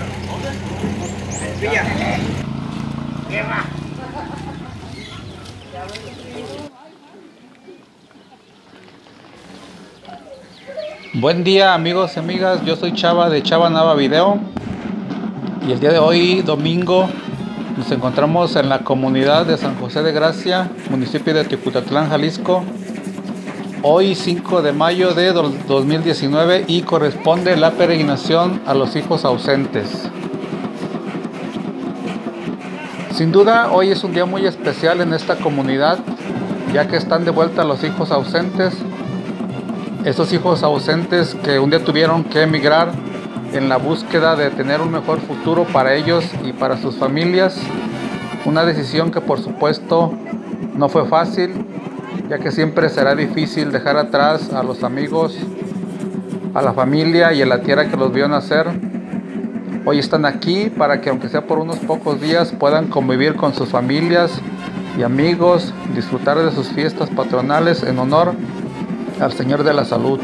Buen día amigos y amigas, yo soy Chava de Chava Nava Video y el día de hoy, domingo, nos encontramos en la comunidad de San José de Gracia, municipio de Teputitlán, Jalisco. Hoy 5 de mayo de 2019 y corresponde la peregrinación a los hijos ausentes. Sin duda hoy es un día muy especial en esta comunidad, ya que están de vuelta los hijos ausentes. Esos hijos ausentes que un día tuvieron que emigrar en la búsqueda de tener un mejor futuro para ellos y para sus familias. Una decisión que por supuesto no fue fácil, ya que siempre será difícil dejar atrás a los amigos, a la familia y a la tierra que los vio nacer. Hoy están aquí para que, aunque sea por unos pocos días, puedan convivir con sus familias y amigos, disfrutar de sus fiestas patronales en honor al Señor de la Salud.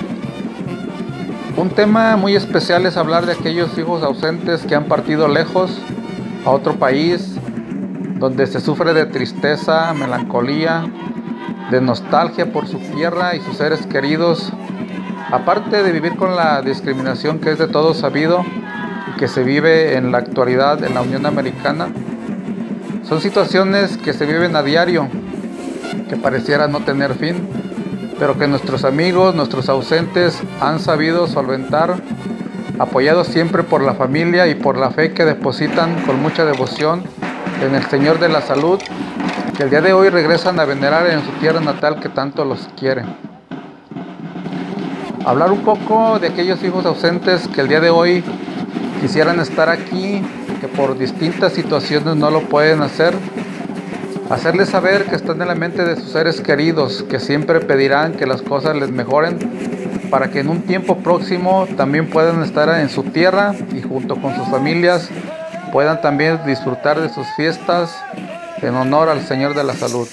Un tema muy especial es hablar de aquellos hijos ausentes que han partido lejos a otro país, donde se sufre de tristeza, melancolía, de nostalgia por su tierra y sus seres queridos, aparte de vivir con la discriminación que es de todos sabido y que se vive en la actualidad en la Unión Americana. Son situaciones que se viven a diario, que pareciera no tener fin, pero que nuestros amigos, nuestros ausentes han sabido solventar, apoyados siempre por la familia y por la fe que depositan con mucha devoción en el Señor de la Salud, que el día de hoy regresan a venerar en su tierra natal que tanto los quiere. Hablar un poco de aquellos hijos ausentes que el día de hoy quisieran estar aquí, que por distintas situaciones no lo pueden hacer. Hacerles saber que están en la mente de sus seres queridos, que siempre pedirán que las cosas les mejoren para que en un tiempo próximo también puedan estar en su tierra y junto con sus familias puedan también disfrutar de sus fiestas en honor al Señor de la Salud.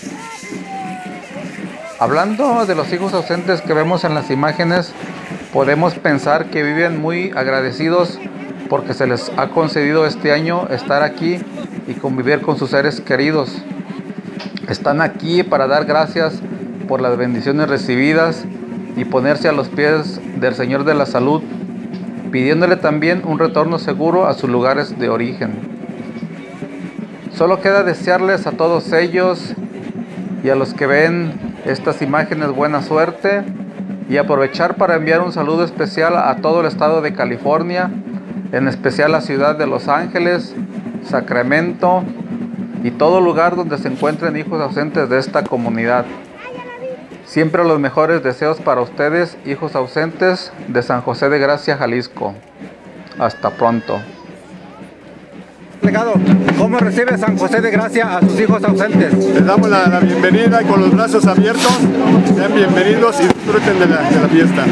Hablando de los hijos ausentes que vemos en las imágenes, podemos pensar que viven muy agradecidos porque se les ha concedido este año estar aquí y convivir con sus seres queridos. Están aquí para dar gracias por las bendiciones recibidas y ponerse a los pies del Señor de la Salud, pidiéndole también un retorno seguro a sus lugares de origen. Solo queda desearles a todos ellos y a los que ven estas imágenes buena suerte y aprovechar para enviar un saludo especial a todo el estado de California, en especial la ciudad de Los Ángeles, Sacramento y todo lugar donde se encuentren hijos ausentes de esta comunidad. Siempre los mejores deseos para ustedes, hijos ausentes de San José de Gracia, Jalisco. Hasta pronto. Delegado, ¿cómo recibe San José de Gracia a sus hijos ausentes? Les damos la bienvenida con los brazos abiertos. Sean bienvenidos y disfruten de la fiesta.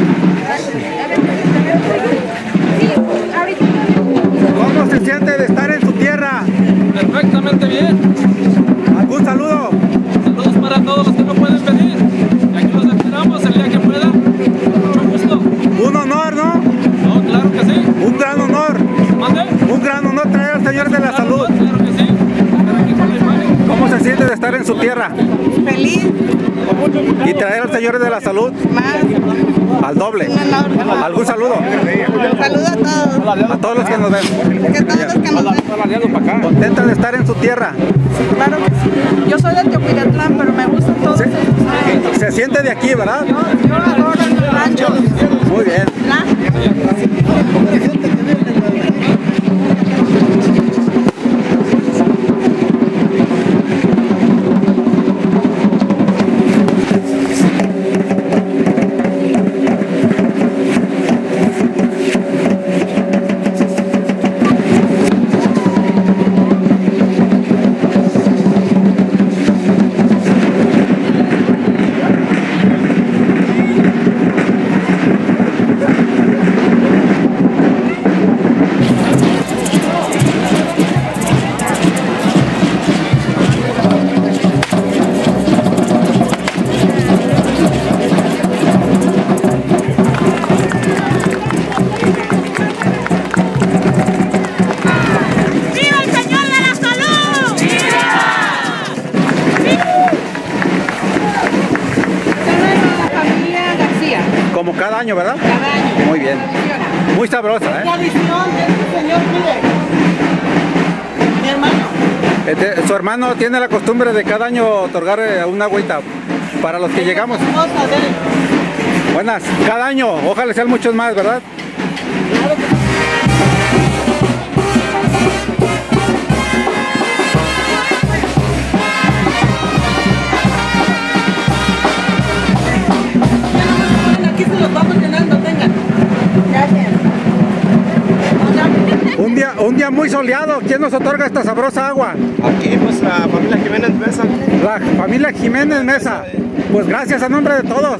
¿Cómo se siente de estar en su tierra? Perfectamente bien. ¿Algún saludo? Saludos para todos los que no pueden venir. Y aquí los esperamos el día que puedan. Mucho gusto. Un honor, ¿no? No, claro que sí. Un gran honor. ¿Mande? Un gran honor traer al Señor de la Salud. Claro que sí. Estar aquí con la imagen. ¿Cómo se siente de estar en su tierra? Feliz, Y traer al Señor de la Salud más, al doble. un honor. ¿Algún saludo? Saludo a todos, A todos los que nos ven. que todos los que nos ven. ¿Contenta de estar en su tierra? Claro que sí. Yo soy de Teputitlán, pero me gustan todos ¿Sí? estos. Se siente de aquí, ¿verdad? Yo adoro el rancho. Muy bien. año, ¿verdad? Cada año. Muy bien. Muy sabrosa, ¿eh? Tradición de este señor, mire. Mi hermano. Su hermano tiene la costumbre de cada año otorgar una agüita para los que llegamos. Esposa de él. Buenas, cada año, ojalá sean muchos más, ¿verdad? Claro que sí. Aquí se los vamos llenando, tengan. Gracias. Un día muy soleado, ¿quién nos otorga esta sabrosa agua? Aquí pues la familia Jiménez Mesa. La familia Jiménez Mesa. Pues gracias a nombre de todos.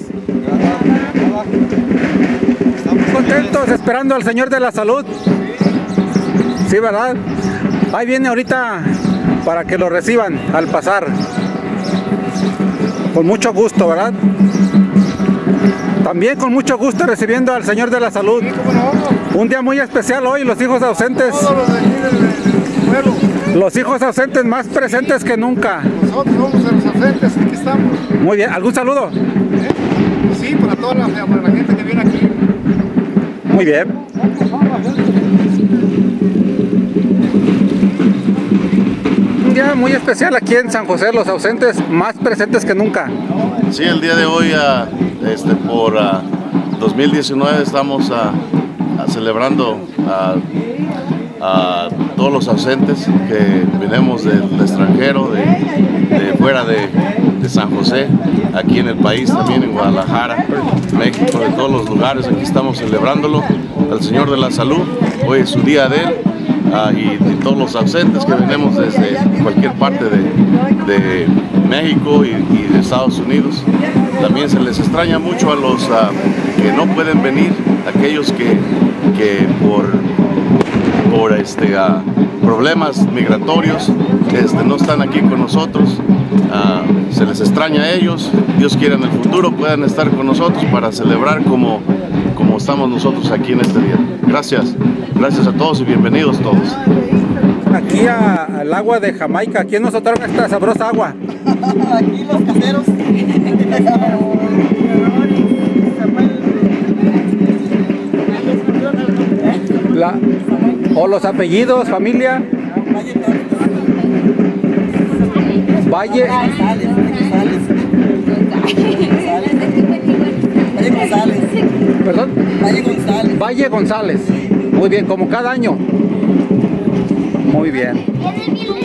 Estamos contentos esperando al Señor de la Salud. Sí, ¿verdad? Ahí viene ahorita para que lo reciban al pasar. Con mucho gusto, ¿verdad? También con mucho gusto recibiendo al Señor de la Salud. Un día muy especial hoy, los hijos ausentes. Todos los de aquí del pueblo. Los hijos ausentes más presentes que nunca. Nosotros somos de los ausentes, aquí estamos. Muy bien, ¿algún saludo? Sí, para toda la gente que viene aquí. Muy bien. Un día muy especial aquí en San José, los ausentes más presentes que nunca. Sí, el día de hoy, por 2019, estamos celebrando a todos los ausentes que venimos del extranjero, de fuera de San José, aquí en el país, también en Guadalajara, México, de todos los lugares. Aquí estamos celebrándolo al Señor de la Salud. Hoy es su día de él. Y todos los ausentes que venimos desde cualquier parte de México y de Estados Unidos. También se les extraña mucho a los que no pueden venir, aquellos que por problemas migratorios no están aquí con nosotros. Se les extraña a ellos. Dios quiera en el futuro puedan estar con nosotros para celebrar como estamos nosotros aquí en este día. Gracias a todos y bienvenidos todos. Aquí al agua de Jamaica, ¿quién nos otorga esta sabrosa agua? Aquí los caseros. O los apellidos, familia. Valle. González. Perdón. Valle González. Valle González. Muy bien, como cada año. Muy bien.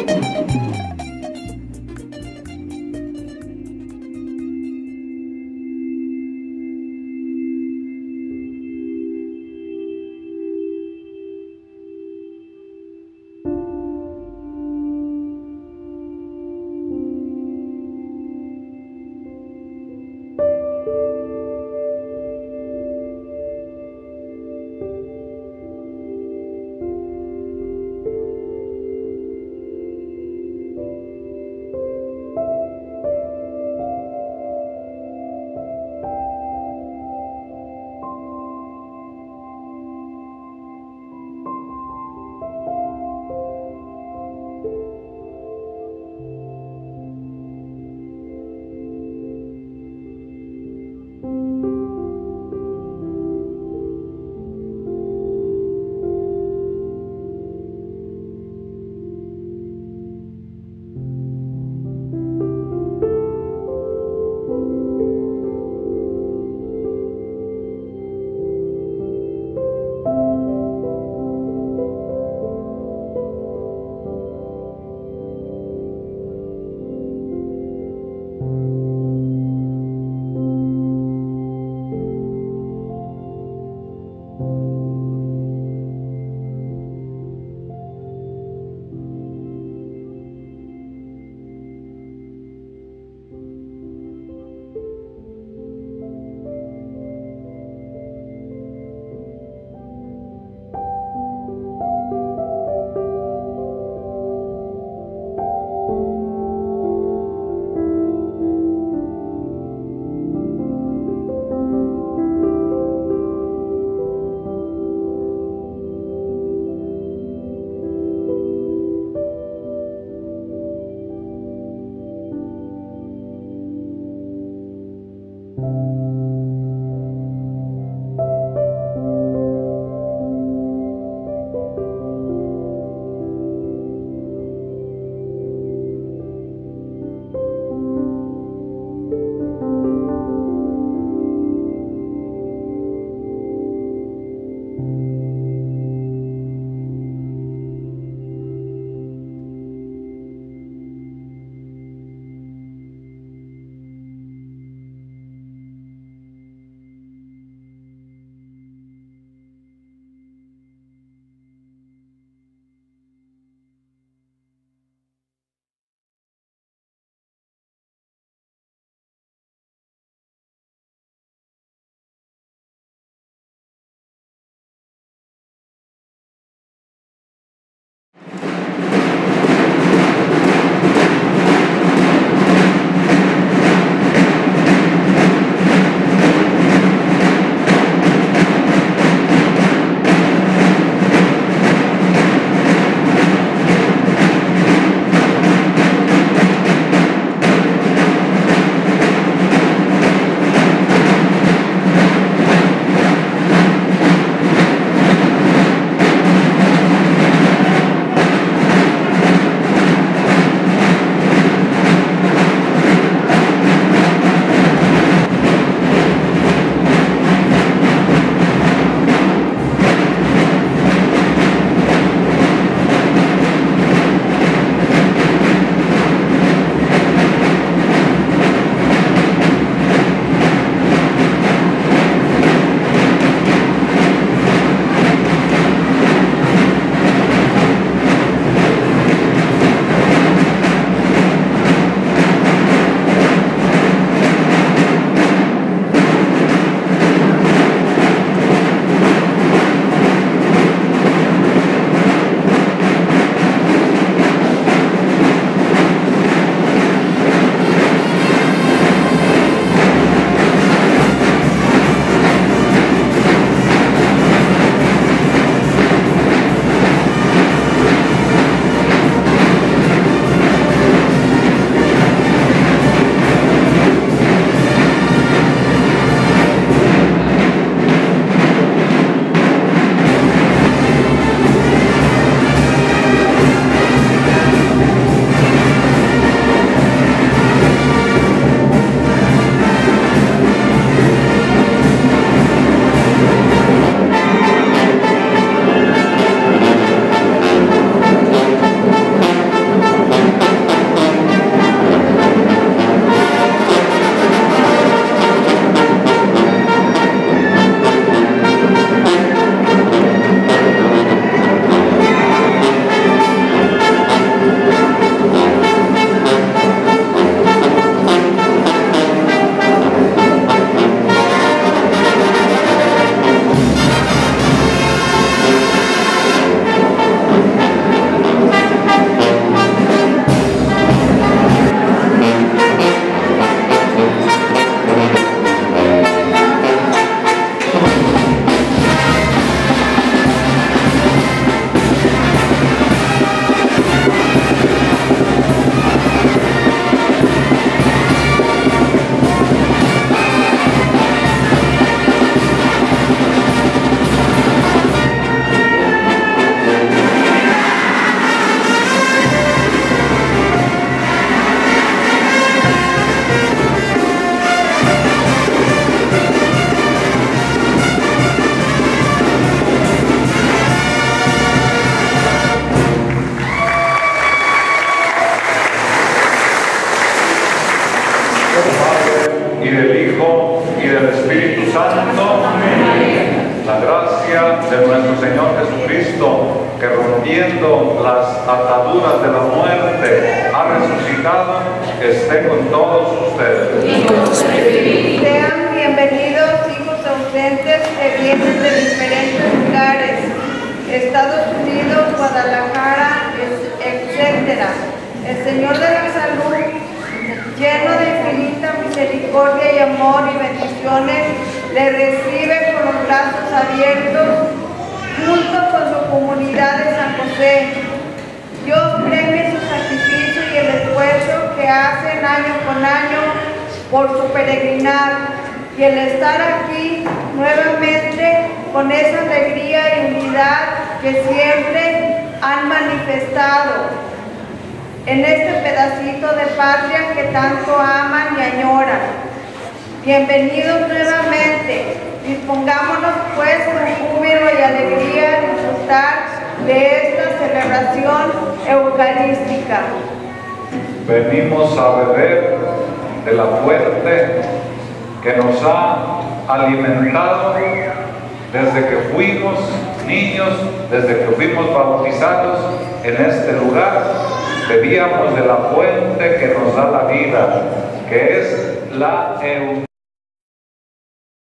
Señor Jesucristo, que rompiendo las ataduras de la muerte ha resucitado, esté con todos ustedes. Sean bienvenidos hijos ausentes que vienen de diferentes lugares, Estados Unidos, Guadalajara, etc. El Señor de la Salud, lleno de infinita misericordia y amor y bendiciones, le recibe con los brazos abiertos junto con su comunidad de San José. Dios premie su sacrificio y el esfuerzo que hacen año con año por su peregrinar y el estar aquí nuevamente con esa alegría y unidad que siempre han manifestado en este pedacito de patria que tanto aman y añoran. Bienvenidos nuevamente. Dispongámonos pues con júbilo y alegría a disfrutar de esta celebración eucarística. Venimos a beber de la fuente que nos ha alimentado desde que fuimos niños, desde que fuimos bautizados en este lugar. Bebíamos de la fuente que nos da la vida, que es la Eucaristía.